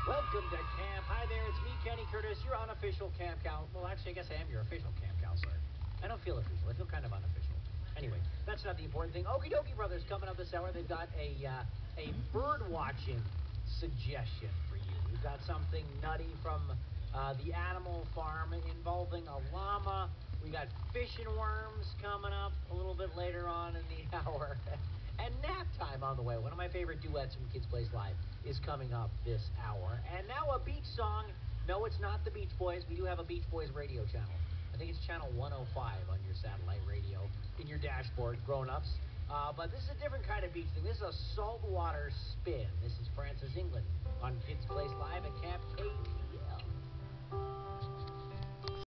Welcome to camp. Hi there, it's me, Kenny Curtis, your unofficial camp counselor. Well, actually, I guess I am your official camp counselor. I don't feel official. I feel kind of unofficial. Anyway, that's not the important thing. Okie dokie, brothers, coming up this hour, they've got a bird watching suggestion for you. We've got something nutty from the animal farm involving a llama. We got fish and worms coming up a little bit later on in the hour. And nap time on the way. One of my favorite duets from Kids Place Live is coming up this hour. And now a beach song. No, it's not the Beach Boys. We do have a Beach Boys radio channel. I think it's channel 105 on your satellite radio in your dashboard, grown-ups. But this is a different kind of beach thing. This is a saltwater spin. This is Francis England on Kids Place Live at Camp K